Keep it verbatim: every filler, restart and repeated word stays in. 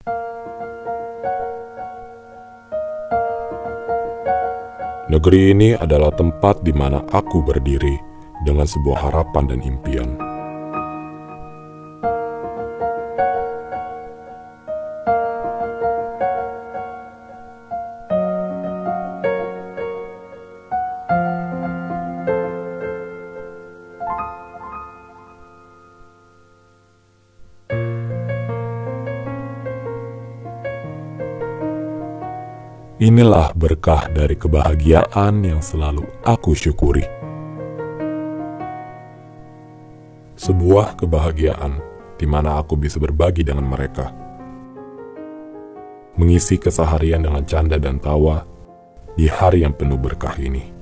Negeri ini adalah tempat di mana aku berdiri dengan sebuah harapan dan impian. Inilah berkah dari kebahagiaan yang selalu aku syukuri. Sebuah kebahagiaan di mana aku bisa berbagi dengan mereka. Mengisi keseharian dengan canda dan tawa di hari yang penuh berkah ini.